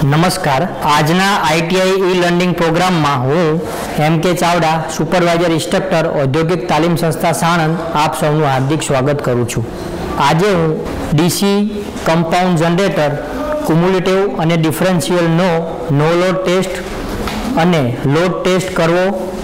નમસ્કાર. આજના ITI e learning પ્રોગ્રામમાં હું એમ.કે. ચાવડા, સુપરવાઇઝર ઇન્સ્ટ્રક્ટર, ઔદ્યોગિક તાલીમ સંસ્થા સાણંદ, આપ સૌનું હાર્દિક સ્વાગત કરું છું. આજે હું ડીસી કમ્પાઉન્ડ જનરેટર, ક્યુમ્યુલેટિવ અને ડિફરન્શિયલનો નો લોડ ટેસ્ટ અને લોડ ટેસ્ટ કરવો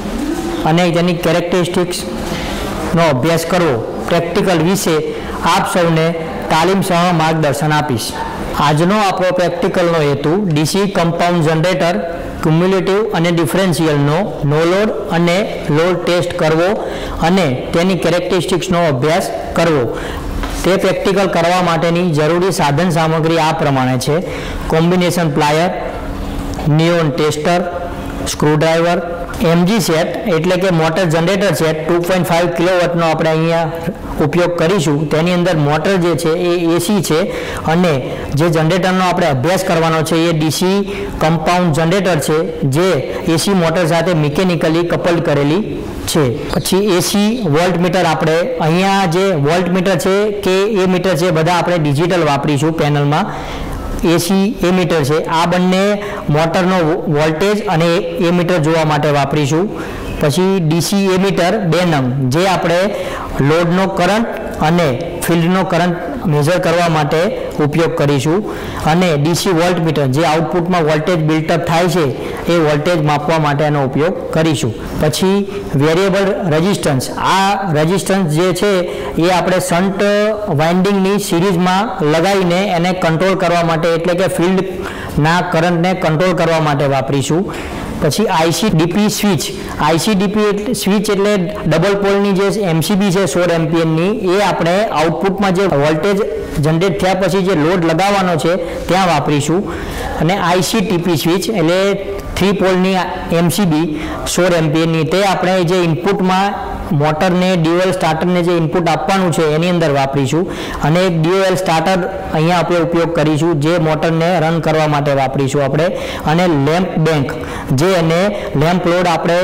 અને તેની કેરેક્ટરિસ્ટિક્સનો અભ્યાસ કરવો પ્રેક્ટિકલ વિશે આપ સૌને તાલીમ સહ માર્ગદર્શન આપીશ. આજનો આપણો પ્રેક્ટિકલનો હેતુ ડીસી કમ્પાઉન્ડ જનરેટર, ક્યુમ્યુલેટિવ અને ડિફરન્શિયલનો નો લોડ અને લોડ ટેસ્ટ કરવો અને તેની કેરેક્ટરિસ્ટિક્સનો અભ્યાસ કરવો. તે પ્રેક્ટિકલ કરવા માટેની જરૂરી સાધન સામગ્રી આ પ્રમાણે છે: combination plier, neon tester, screwdriver, MG set એટલે કે મોટર જનરેટર સેટ 2.5 કિલોવોટનો આપણે અહીંયા ઉપયોગ કરીશું. તેની અંદર મોટર જે છે એ એસી છે અને જે જનરેટરનો આપણે અભ્યાસ કરવાનો છે એ ડીસી કમ્પાઉન્ડ જનરેટર છે, જે એસી મોટર સાથે મિકેનિકલી કપલ્ડ કરેલી છે. પછી એસી વોલ્ટ મીટર, આપણે અહીંયા જે વોલ્ટ મીટર છે કે એ મીટર છે બધા આપણે ડિજિટલ વાપરીશું પેનલમાં. એસી એ મીટર છે, આ બંને મોટરનો વોલ્ટેજ અને એ મીટર જોવા માટે વાપરીશું. પછી ડીસી એ મીટર 2 નંગ, જે આપણે લોડનો કરંટ અને ફિલ્ડનો કરંટ મેઝર કરવા માટે ઉપયોગ કરીશું. અને ડીસી વોલ્ટ મીટર, જે આઉટપુટમાં વોલ્ટેજ બિલ્ટઅપ થાય છે એ વોલ્ટેજ માપવા માટેનો ઉપયોગ કરીશું. પછી વેરિયેબલ રેઝિસ્ટન્સ, આ રેઝિસ્ટન્સ જે છે એ આપણે શન્ટ વાઇન્ડિંગની સિરીઝમાં લગાવીને એને કંટ્રોલ કરવા માટે, એટલે કે ફિલ્ડના કરંટને કંટ્રોલ કરવા માટે વાપરીશું. પછી આઈસીડીપી સ્વિચ, આઈસીડીપી સ્વિચ એટલે ડબલ પોલની જે એમસીબી છે 16 એમ્પિયરની, એ આપણે આઉટપુટમાં જે વોલ્ટેજ જનરેટ થયા પછી જે લોડ લગાવવાનો છે ત્યાં વાપરીશું. અને આઈસીટીપી સ્વિચ એટલે 3 પોલની એમસીબી 16 એમ્પિયરની, તે આપણે જે ઇનપુટમાં મોટરને ડ્યુઅલ સ્ટાર્ટરને જે ઇનપુટ આપવાનું છે એની અંદર વાપરીશું. અને એક ડ્યુઅલ સ્ટાર્ટર અહીંયા આપણે ઉપયોગ કરીશું, જે મોટરને રન કરવા માટે વાપરીશું આપણે. અને લેમ્પ બેંક, જે એને લેમ્પ લોડ આપણે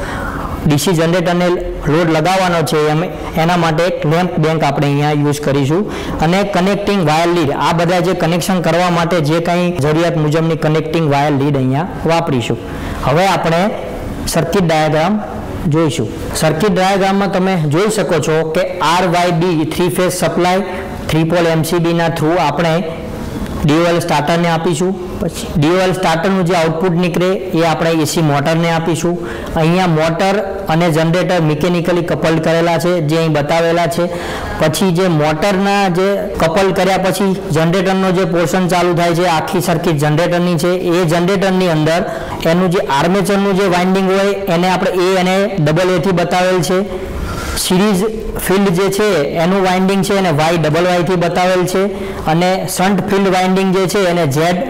ડીસી જનરેટરને લોડ લગાવવાનો છે એના માટે એક લેમ્પ બેંક આપણે અહીંયા યુઝ કરીશું. અને કનેક્ટિંગ વાયર લીડ, આ બધા જે કનેક્શન કરવા માટે જે કંઈ જરૂરિયાત મુજબની કનેક્ટિંગ વાયર લીડ અહીંયા વાપરીશું. હવે આપણે સર્કિટ ડાયાગ્રામ જોઈશું. સર્કિટ ડાયાગ્રામમાં તમે જોઈ શકો છો કે RYD 3 ફેઝ સપ્લાય 3 પોલ એમસીબીના થ્રુ આપણે ડ્યુઅલ સ્ટાર્ટરને આપીશું. પછી ડ્યુઅલ સ્ટાર્ટરનું જે આઉટપુટ નીકળે એ આપણે એસી મોટરને આપીશું. અહીંયા મોટર અને જનરેટર મિકેનિકલી કપલ્ડ કરેલા છે, જે અહીં બતાવેલા છે. પછી જે મોટરના જે કપલ્ડ કર્યા પછી જનરેટરનો જે પોર્શન ચાલુ થાય છે, આખી સર્કિટ જનરેટરની છે. એ જનરેટરની અંદર એનું જે આર્મેચરનું જે વાઇન્ડિંગ હોય એને આપણે એ અને ડબલ એથી બતાવેલ છે. સિરીઝ ફિલ્ડ જે છે એનું વાઇન્ડિંગ છે એને Y થી બતાવેલ છે. અને શન્ટ ફિલ્ડ વાઇન્ડિંગ જે છે એને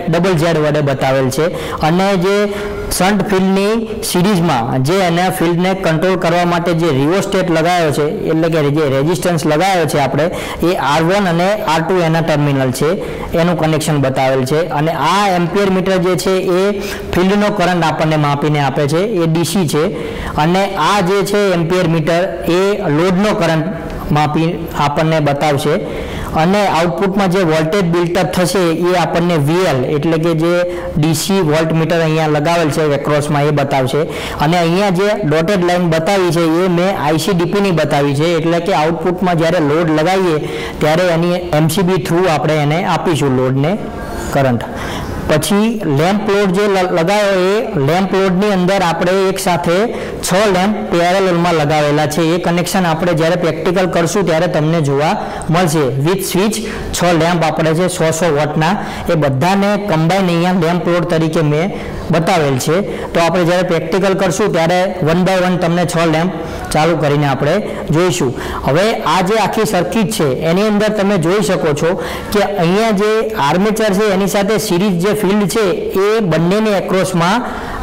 Z વડે બતાવેલ છે. અને જે શન્ટ ફિલ્ડની સિરીઝમાં જે એના ફિલ્ડને કંટ્રોલ કરવા માટે જે રિઓસ્ટેટ લગાવ્યો છે, એટલે કે જે રેઝિસ્ટન્સ લગાવ્યો છે આપણે, એ R1 અને R2 એના ટર્મિનલ છે, એનું કનેક્શન બતાવેલ છે. અને આ એમ્પિયર મીટર જે છે એ ફિલ્ડનો કરંટ આપણને માપીને આપે છે, એ ડીસી છે. અને આ જે છે એમ્પિયર મીટર એ લોડનો કરંટ માપી આપણને બતાવશે. અને આઉટપુટમાં જે વોલ્ટેજ બિલ્ટઅપ થશે એ આપણને VL એટલે કે જે ડીસી વોલ્ટ મીટર અહીંયા લગાવેલ છે એક્રોસમાં એ બતાવશે. અને અહીંયા જે ડોટેડ લાઇન બતાવી છે એ મેં આઈસીડીપીની બતાવી છે, એટલે કે આઉટપુટમાં જ્યારે લોડ લગાવીએ ત્યારે એની એમસીબી થ્રુ આપણે એને આપીશું લોડને કરંટ. પછી લેમ્પ લોડ જે લગાવ્યો એ લેમ્પ લોડની અંદર આપણે એક સાથે 6 લેમ્પ પેરેલલમાં લગાવેલા છે. એ કનેક્શન આપણે જ્યારે પ્રેક્ટિકલ કરશું ત્યારે તમને જોવા મળશે. વિથ સ્વિચ 6 લેમ્પ આપણે છે 100 વોટના, એ બધાને કમ્બાઈન અહીંયા લેમ્પ લોડ તરીકે મેં બતાવેલ છે. તો આપણે જ્યારે પ્રેક્ટિકલ કરશું ત્યારે 1 બાય 1 તમને 6 લેમ્પ ચાલુ કરીને આપણે જોઈશું. હવે આ જે આખી સર્કિટ છે એની અંદર તમે જોઈ શકો છો કે અહીંયા જે આર્મેચર છે એની સાથે સિરીઝ જે ફિલ્ડ છે એ બંનેની એક્રોસમાં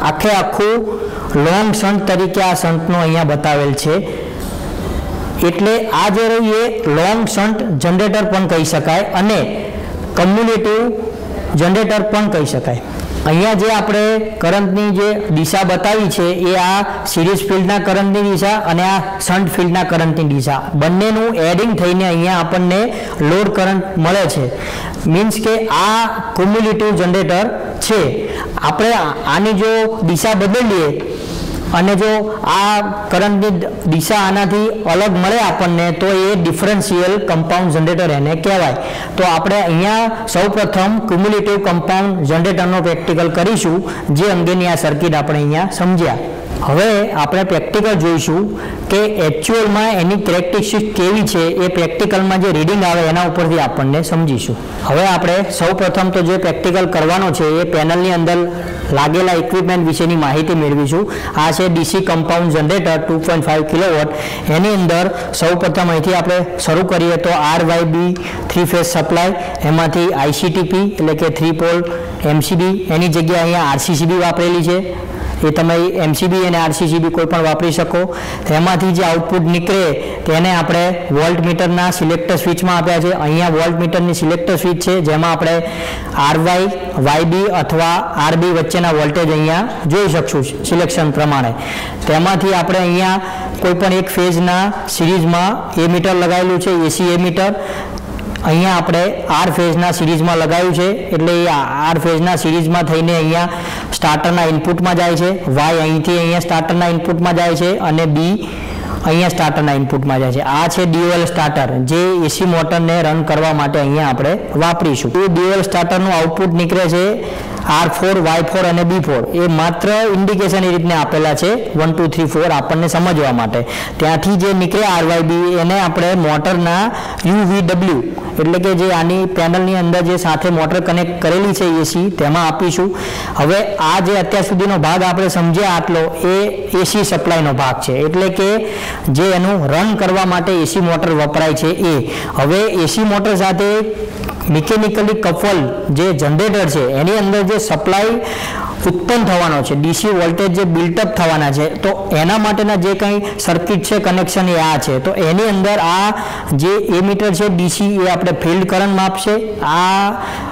આખું લોંગ શન્ટ તરીકે આ શન્ટનો અહીંયા બતાવેલ છે. એટલે આ જે રહ્યું એ લોંગ શન્ટ જનરેટર પણ કહી શકાય અને કમ્યુલેટિવ જનરેટર પણ કહી શકાય. અહીંયા જે આપણે કરંટની જે દિશા બતાવી છે એ આ સિરીઝ ફિલ્ડના કરંટની દિશા અને આ શન્ટ ફિલ્ડના કરંટની દિશા બંનેનું એડિંગ થઈને અહીંયા આપણને લોડ કરંટ મળે છે. મીન્સ કે આ ક્યુમ્યુલેટિવ જનરેટર છે, આપણે આની જો દિશા બદલીએ અને જો આ કરંટની દિશા આનાથી અલગ મળે આપણને તો એ ડિફરન્શિયલ કમ્પાઉન્ડ જનરેટર એને કહેવાય. તો આપણે અહીંયા સૌપ્રથમ ક્યુમ્યુલેટિવ કમ્પાઉન્ડ જનરેટરનો પ્રેક્ટિકલ કરીશું, જે અંગેની આ સર્કિટ આપણે અહીંયા સમજ્યા. હવે આપણે પ્રેક્ટિકલ જોઈશું કે એક્ચ્યુઅલમાં એની કેરેક્ટરિસ્ટિક્સ કેવી છે, એ પ્રેક્ટિકલમાં જે રીડિંગ આવે એના ઉપરથી આપણને સમજીશું. હવે આપણે સૌપ્રથમ તો જે પ્રેક્ટિકલ કરવાનો છે એ પેનલની અંદર લાગેલા ઇક્વિપમેન્ટ વિશેની માહિતી મેળવીશું. આ છે ડીસી કમ્પાઉન્ડ જનરેટર 2.5 કિલોવોટ. એની અંદર સૌપ્રથમ અહીંથી આપણે શરૂ કરીએ તો RYB 3 ફેઝ સપ્લાય, એમાંથી ICTP એટલે કે 3 પોલ MCB, એની જગ્યાએ અહીંયા RCCB વાપરેલી છે. એ તમે MCB અને RCCB કોઈ પણ વાપરી શકો. એમાંથી જે આઉટપુટ નીકળે તેને આપણે વોલ્ટ મીટરના સિલેક્ટર સ્વિચમાં આપ્યા છે. અહીંયા વોલ્ટ મીટરની સિલેક્ટર સ્વિચ છે, જેમાં આપણે RY, YB અથવા RB વચ્ચેના વોલ્ટેજ અહીંયા જોઈ શકશું સિલેક્શન પ્રમાણે. તેમાંથી આપણે અહીંયા કોઈ પણ એક ફેઝના સિરીઝમાં એ મીટર લગાવેલું છે, AC એ મીટર. અહીંયા આપણે R ફેઝના સિરીઝમાં લગાવ્યું છે, એટલે એ R ફેઝના સિરીઝમાં થઈને અહીંયા સ્ટાર્ટરના ઇનપુટમાં જાય છે. Y અહીંથી અહીંયા સ્ટાર્ટરના ઇનપુટમાં જાય છે અને B અહીંયા સ્ટાર્ટરના ઇનપુટમાં જાય છે. આ છે ડ્યુઅલ સ્ટાર્ટર, જે AC મોટરને રન કરવા માટે અહીંયા આપણે વાપરીશું. એ ડ્યુઅલ સ્ટાર્ટરનું આઉટપુટ નીકળે છે R4, Y4 અને B4. એ માત્ર ઇન્ડિકેશન એ રીતને આપેલા છે 1 2 3 4 આપણને સમજવા માટે. ત્યાંથી જે નીકળે RYB એને આપણે મોટરના UVW એટલે કે જે આની પેનલની અંદર જે સાથે મોટર કનેક્ટ કરેલી છે AC તેમાં આપીશું. હવે આ જે અત્યાર સુધીનો ભાગ આપણે સમજ્યા આટલો એ AC સપ્લાયનો ભાગ છે, એટલે કે જે એનું રન કરવા માટે AC મોટર વપરાય છે એ. હવે AC મોટર સાથે મિકેનિકલી કપલ જે જનરેટર છે એની અંદર જે સપ્લાય ઉત્પન્ન થવાનો છે, ડીસી વોલ્ટેજ જે બિલ્ટઅપ થવાના છે, તો એના માટેના જે કંઈ સર્કિટ છે કનેક્શન એ આ છે. તો એની અંદર આ જે એમીટર છે ડીસી એ આપણે ફિલ્ડ કરંટ માપશે, આ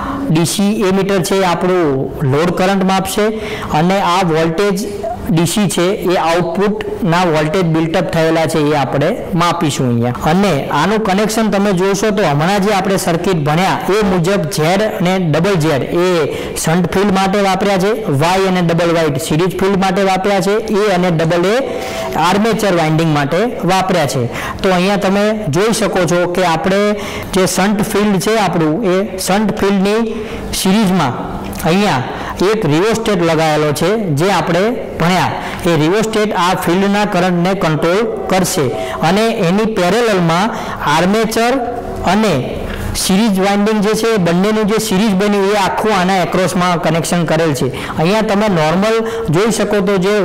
ડીસી એમીટર છે આપણું લોડ કરંટ માપશે, અને આ વોલ્ટેજ ડીસી છે એ આઉટપુટના વોલ્ટેજ બિલ્ટઅપ થયેલા છે એ આપણે માપીશું અહીંયા. અને આનું કનેક્શન તમે જોશો તો હમણાં જે આપણે સર્કિટ ભણ્યા એ મુજબ Z અને ડબલ Z એ શન્ટ ફિલ્ડ માટે વાપર્યા છે, Y અને ડબલ Y સિરીઝ ફિલ્ડ માટે વાપર્યા છે, A અને ડબલ A આર્મેચર વાઇન્ડિંગ માટે વાપર્યા છે. તો અહીંયા તમે જોઈ શકો છો કે આપણે જે શન્ટ ફિલ્ડ છે આપણું એ શન્ટ ફિલ્ડની સિરીઝમાં અહીંયા એક રિવોસ્ટેટ લગાવેલો છે, જે આપણે ભણ્યા. એ રિવોસ્ટેટ આ ફિલ્ડના કરંટને કંટ્રોલ કરશે, અને એની પેરેલલમાં આર્મેચર અને સિરીઝ વાઇન્ડિંગ જે છે બંનેનું જે સિરીઝ બન્યું એ આખું આના એક્રોસમાં કનેક્શન કરેલ છે. અહીંયા તમે નોર્મલ જોઈ શકો તો જે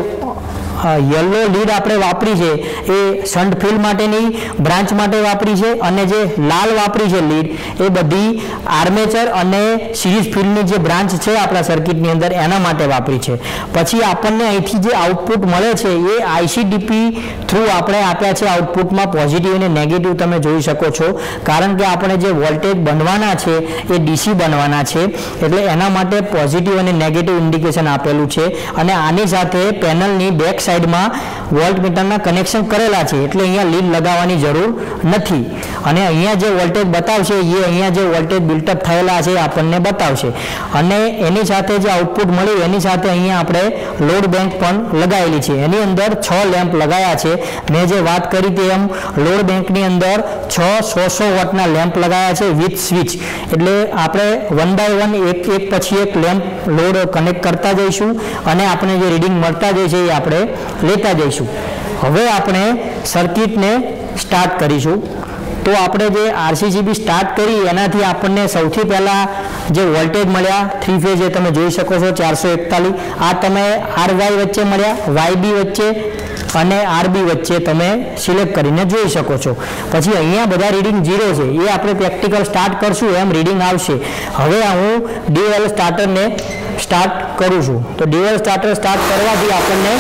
યલો લીડ આપણે વાપરી છે એ શન્ટ ફિલ્ડ માટેની બ્રાન્ચ માટે વાપરી છે, અને જે લાલ વાપરી છે લીડ એ બધી આર્મેચર અને સિરીઝ ફિલ્ડની જે બ્રાન્ચ છે આપણા સર્કિટની અંદર એના માટે વાપરી છે. પછી આપણને અહીંથી જે આઉટપુટ મળે છે એ ICTP થ્રુ આપણે આપ્યા છે. આઉટપુટમાં પોઝિટિવ અને નેગેટિવ તમે જોઈ શકો છો, કારણ કે આપણે જે વોલ્ટેજ બનવાના છે એ DC બનવાના છે, એટલે એના માટે પોઝિટિવ અને નેગેટિવ ઇન્ડિકેશન આપેલું છે. અને આની સાથે પેનલની બેક સાઈડમાં વોલ્ટ મીટરના કનેક્શન કરેલા છે, એટલે અહીંયા લીડ લગાવવાની જરૂર નથી. અને અહીંયા જે વોલ્ટેજ બતાવશે એ અહીંયા જે વોલ્ટેજ બિલ્ટઅપ થયેલા છે આપણને બતાવશે. અને એની સાથે જે આઉટપુટ મળ્યું એની સાથે અહીંયા આપણે લોડ બેંક પણ લગાવેલી છે. એની અંદર 6 લેમ્પ લગાવ્યા છે. મેં જે વાત કરી તે એમ લોડ બેંકની અંદર 6 100 વોટના લેમ્પ લગાવ્યા છે વિથ સ્વિચ. એટલે આપણે 1 બાય 1 એક પછી એક લેમ્પ લોડ કનેક્ટ કરતા જઈશું, અને આપણે જે રીડિંગ મળતા જાય છે એ આપણે લેતા જઈશું. હવે આપણે સર્કિટને સ્ટાર્ટ કરીશું. તો આપણે જે RCCB સ્ટાર્ટ કરી એનાથી આપણને સૌથી પહેલાં જે વોલ્ટેજ મળ્યા 3 ફેઝ એ તમે જોઈ શકો છો 441. આ તમે RY વચ્ચે મળ્યા, YB વચ્ચે અને RB વચ્ચે તમે સિલેક્ટ કરીને જોઈ શકો છો. પછી અહીંયા બધા રીડિંગ 0 છે, એ આપણે પ્રેક્ટિકલ સ્ટાર્ટ કરશું એમ રીડિંગ આવશે. હવે હું ડ્યુઅલ સ્ટાર્ટરને સ્ટાર્ટ કરું છું. તો ડ્યુઅલ સ્ટાર્ટર સ્ટાર્ટ કરવાથી આપણને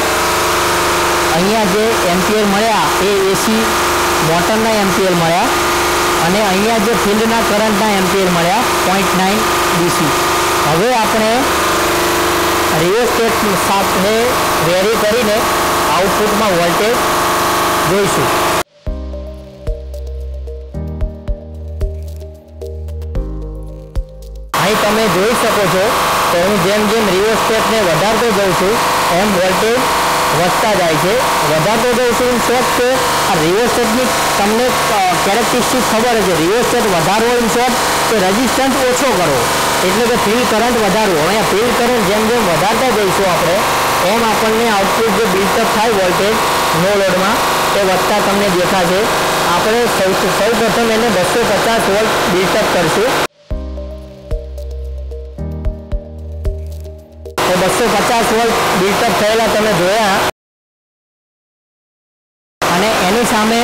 અહીંયા જે એમ્પિયર મળ્યા એ AC મોટરના એમ્પિયર મળ્યા, અને અહીંયા જે ફિલ્ડના કરંટના એમ્પિયર મળ્યા 0.9 DC. હવે આપણે રિવોસ્ટેટ સાથે વેરી કરીને આઉટપુટમાં વોલ્ટેજ જોઈશું. અહીં તમે જોઈ શકો છો તો હું જેમ જેમ રિયોસ્ટેટને વધારતો જાઉં છું એમ વોલ્ટેજ વધતા જાય છે. વધારતો જાઉં છું શોર્ટ કે આ રિયોસ્ટેટની તમને કેરેક્ટરિસ્ટિક ખબર છે. રિયોસ્ટેટ વધારવો ઇન શોર્ટ કે રેઝિસ્ટન્સ ઓછો કરવો એટલે કે ફિલ્ડ કરંટ વધારવો. અહીંયા ફિલ્ડ કરંટ જેમ જેમ વધારતા જઈશું આપણે એમ આપણને આઉટપુટ જે બિલ્ટઅપ થાય વોલ્ટેજ નો લોડમાં એ વધતા તમને દેખાશે. આપણે સૌ પ્રથમ એને 250 વોલ્ટ બિલ્ટઅપ કરશું. તો 250 વોલ્ટ બિલ્ટઅપ થયેલા તમે જોયા અને એની સામે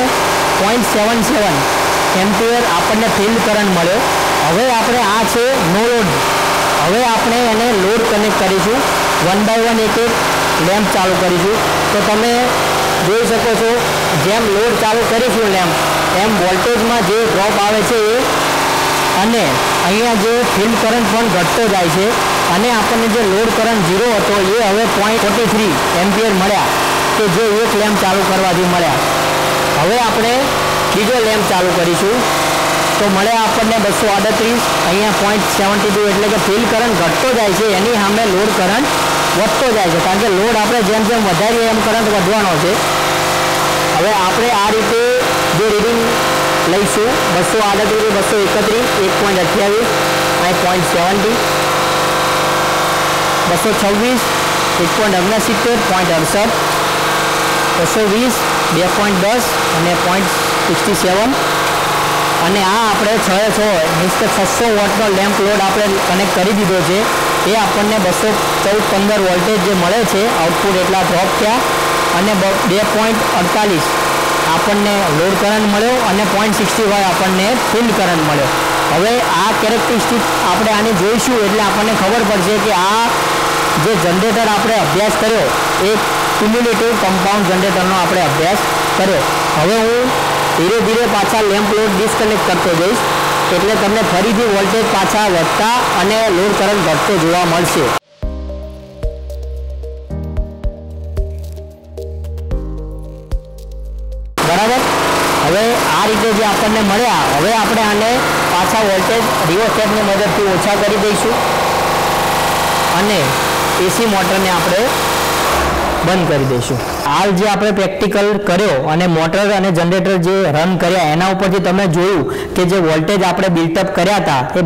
0.77 એમ્પિયર આપણને ફિલ્ડ કરંટ મળ્યો. હવે આપણે આ છે નો લોડ. હવે આપણે એને લોડ કનેક્ટ કરીશું. 1 by 1 એક એક લેમ્પ ચાલુ કરીશું. તો તમે જોઈ શકો છો જેમ લોડ ચાલુ કરીશું લેમ્પ એમ વોલ્ટેજમાં જે ડ્રોપ આવે છે એ અને અહીંયા જે ફિલ્ડ કરંટ પણ ઘટતો જાય છે અને આપણને જે લોડ કરંટ 0 હતો એ હવે 0.43 એમ્પિયર મળ્યા કે જે એક લેમ્પ ચાલુ કરવાથી મળ્યા. હવે આપણે બીજો લેમ્પ ચાલુ કરીશું તો મળ્યા આપણને 238. અહીંયા 0.72 એટલે કે ફિલ્ડ કરંટ ઘટતો જાય છે એની સામે લોડ કરંટ વધતો જાય છે કારણ કે લોડ આપણે જેમ જેમ વધારીએ એમ કરંટ વધવાનો છે. હવે આપણે આ રીતે જે રીડિંગ લઈશું 238 231 1.28 અહીં 0.70 226 1.69 0.68 220 2.10 અને 0.67 અને આ આપણે 6 મીન્સ કે 600 વોટનો લેમ્પ લોડ આપણે કનેક્ટ કરી દીધો છે. એ આપણને 214-15 વોલ્ટેજ જે મળે છે આઉટપુટ એટલા ડ્રોપ થયા અને 2.48 આપણને લોડ કરંટ મળ્યો અને 0.65 આપણને ફિલ્ડ કરંટ મળ્યો. હવે આ કેરેક્ટરિસ્ટિક આપણે આને જોઈશું એટલે આપણને ખબર પડશે કે આ જે જનરેટર આપણે અભ્યાસ કર્યો એ ક્યુમ્યુલેટિવ કમ્પાઉન્ડ જનરેટરનો આપણે અભ્યાસ કર્યો. હવે હું ધીરે ધીરે પાછા લેમ્પ લોડ ડિસ્કનેક્ટ કરતો જઈશ એટલે તમને ફરીથી વોલ્ટેજ પાછા વધતા અને લોડ કરંટ ઘટતો જોવા મળશે. બરાબર. હવે આ રીતે જે આપણને મળ્યા હવે આપણે આને પાછા વોલ્ટેજ રિયોસ્ટેટની મદદથી ઓછા કરી દઈશું અને એસી મોટરને આપણે બંધ કરી દઈશું. હાલ જે આપણે પ્રેક્ટિકલ કર્યો અને મોટર અને જનરેટર જે રન કર્યા એના ઉપરથી તમે જોયું કે જે વોલ્ટેજ આપણે બિલ્ટઅપ કર્યા હતા એ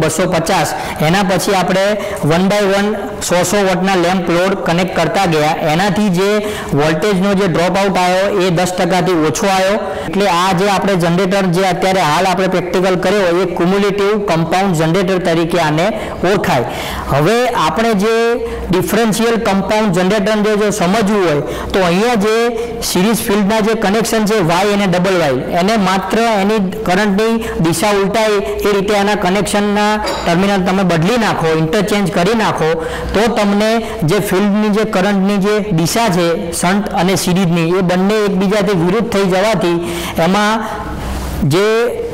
250 એના પછી આપણે 1 by 1 100 વોટના લેમ્પ લોડ કનેક્ટ કરતા ગયા એનાથી જે વોલ્ટેજનો જે ડ્રોપ આઉટ આવ્યો એ 10%થી ઓછો આવ્યો. એટલે આ જે આપણે જનરેટર જે અત્યારે હાલ આપણે પ્રેક્ટિકલ કર્યો એ ક્યુમ્યુલેટિવ કમ્પાઉન્ડ જનરેટર તરીકે આને ઓળખાય. હવે આપણે જે ડિફરન્શિયલ કમ્પાઉન્ડ જનરેટરને જો સમજવું હોય તો અહીંયા જે સિરીઝ ફિલ્ડના જે કનેક્શન છે વાય અને ડબલ વાય એને માત્ર એની કરંટની દિશા ઉલટાય એ રીતે એના કનેક્શનના ટર્મિનલ તમે બદલી નાખો ઇન્ટરચેન્જ કરી નાખો તો તમને જે ફિલ્ડની જે કરંટની જે દિશા છે શન્ટ અને સિરીઝની એ બંને એકબીજાથી વિરુદ્ધ થઈ જવાથી એમાં જે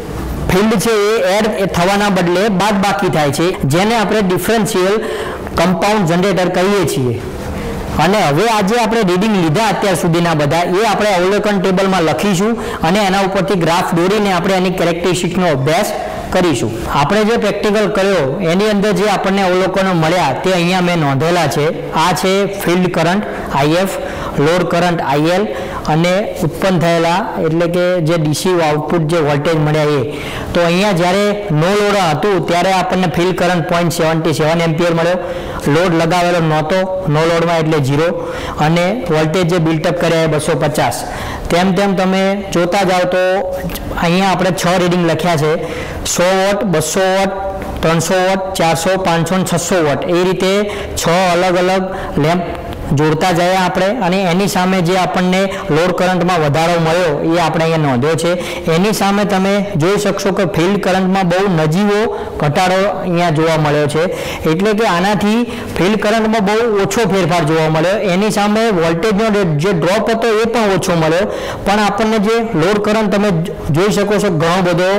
ફિલ્ડ છે એ એડ થવાના બદલે બાદબાકી થાય છે જેને આપણે ડિફરન્શિયલ કમ્પાઉન્ડ જનરેટર કહીએ છીએ. અને હવે આજે આપણે રીડિંગ લીધા અત્યાર સુધીના બધા એ આપણે અવલોકન ટેબલમાં લખીશું અને એના ઉપરથી ગ્રાફ દોરીને આપણે એની કેરેક્ટરિસ્ટિક્સનો અભ્યાસ કરીશું. આપણે જે પ્રેક્ટિકલ કર્યો એની અંદર જે આપણને અવલોકનો મળ્યા તે અહીંયા મેં નોંધેલા છે. આ છે field current IF, load current IL અને ઉત્પન્ન થયેલા એટલે કે જે ડીસી આઉટપુટ જે વોલ્ટેજ મળ્યા એ. તો અહીંયા જ્યારે નો લોડ હતું ત્યારે આપણને ફિલ્ડ કરંટ 0.77 એમ્પિયર મળ્યો. લોડ લગાવેલો નહોતો નો લોડમાં એટલે 0 અને વોલ્ટેજ જે બિલ્ટઅપ કર્યા એ 250. તેમ તેમ તમે જોતા જાઓ તો અહીંયા આપણે 6 રીડિંગ લખ્યા છે 100 વોટ 200 વોટ 300 વોટ 400 500 અને 600 વોટ એ રીતે 6 અલગ અલગ લેમ્પ જોડતા જયા આપણે અને એની સામે જે આપણને લોડ કરંટમાં વધારો મળ્યો એ આપણે અહીંયા નોંધ્યો છે. એની સામે તમે જોઈ શકશો કે ફિલ્ડ કરંટમાં બહુ નજીવો ઘટાડો અહીંયા જોવા મળ્યો છે એટલે કે આનાથી ફિલ્ડ કરંટમાં બહુ ઓછો ફેરફાર જોવા મળ્યો. એની સામે વોલ્ટેજનો જે ડ્રોપ હતો એ પણ ઓછો મળ્યો પણ આપણને જે લોડ કરંટ તમે જોઈ શકો છો ઘણો બધો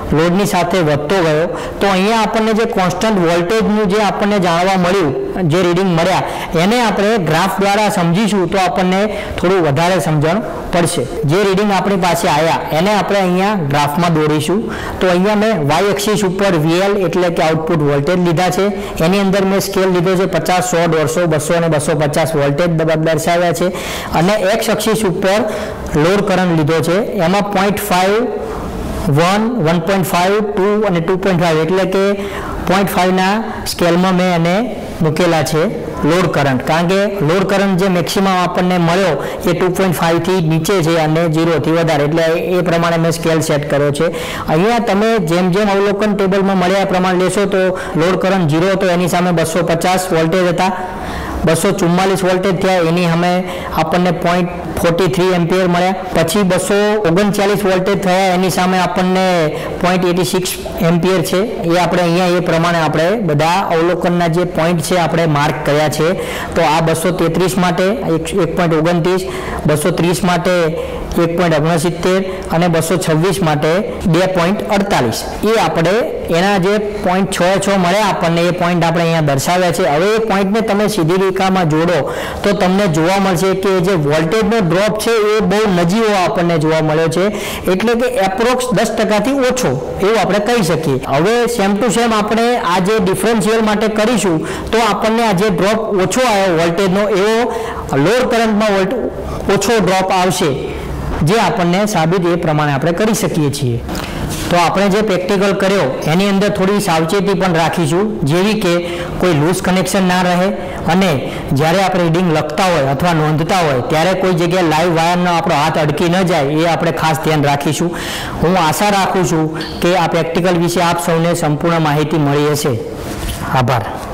લોડની સાથે વધતો ગયો તો અહીંયા આપણને જે કોન્સ્ટન્ટ વોલ્ટેજનું જે આપણને જાણવા મળ્યું, જે રીડિંગ મળ્યા, એને આપણે ગ્રાફ દ્વારા સમજીશું તો આપણને થોડું વધારે સમજણ પડશે. જે રીડિંગ આપણી પાસે આવ્યા એને આપણે અહીંયા ગ્રાફમાં દોરીશું. તો અહીંયા મેં વાય એક્સિસ ઉપર VL એટલે કે આઉટપુટ વોલ્ટેજ લીધા છે. એની અંદર મેં સ્કેલ લીધો છે 50, 100, 150, 200 અને 250 વોલ્ટેજ દર્શાવ્યા છે. અને એક્સ એક્સિસ ઉપર લોડ કરંટ લીધો છે. એમાં 0.5, 1, 1.5, 2 અને 2.5 એટલે કે 0.5ના સ્કેલમાં મેં એને મૂકેલા છે લોડ કરંટ. કારણ કે લોડ કરંટ જે મેક્સિમમ આપણને મળ્યો એ 2.5 થી નીચે છે અને 0 થી વધારે, એટલે એ પ્રમાણે મેં સ્કેલ સેટ કર્યો છે. અહીંયા તમે જેમ જેમ અવલોકન ટેબલમાં મળ્યા એ પ્રમાણે લેશો તો લોડ કરંટ 0 હતો, એની સામે 250 વોલ્ટેજ હતા. 244 વોલ્ટેજ થયા, એની સામે આપણને 0.43 એમ્પિયર મળ્યા. પછી 239 વોલ્ટેજ થયા, એની સામે આપણને 0.86 એમ્પિયર છે. એ આપણે અહીંયા એ પ્રમાણે આપણે બધા અવલોકનના જે પોઈન્ટ છે આપણે માર્ક કર્યા છે. તો આ 233 માટે 1.29, 230 માટે 1.69 અને 226 માટે 2.48. એ આપણે એના જે 0.66 મળ્યા આપણને એ પોઈન્ટ આપણે અહીંયા દર્શાવ્યા છે. હવે એ પોઈન્ટને તમે સીધી રેખામાં જોડો તો તમને જોવા મળશે કે જે વોલ્ટેજનો ડ્રોપ છે એ બહુ નજીવો આપણને જોવા મળ્યો છે, એટલે કે એપ્રોક્સ 10%થી ઓછો એવું આપણે કહી શકીએ. હવે સેમ ટુ સેમ આપણે આ જે ડિફરન્શિયલ માટે કરીશું તો આપણને આ જે ડ્રોપ ઓછો આવ્યો વોલ્ટેજનો એવો લોડ કરંટમાં ઓછો ડ્રોપ આવશે, જે આપણને સાબિત એ પ્રમાણે આપણે કરી શકીએ છીએ. તો આપણે જે પ્રેક્ટિકલ કર્યો એની અંદર થોડી સાવચેતી પણ રાખીશું, જેવી કે કોઈ લૂઝ કનેક્શન ના રહે અને જ્યારે આપણે રીડિંગ લખતા હોય અથવા નોંધતા હોય ત્યારે કોઈ જગ્યાએ લાઈવ વાયરનો આપણો હાથ અડકી ન જાય એ આપણે ખાસ ધ્યાન રાખીશું. હું આશા રાખું છું કે આ પ્રેક્ટિકલ વિશે આપ સૌને સંપૂર્ણ માહિતી મળી હશે. આભાર.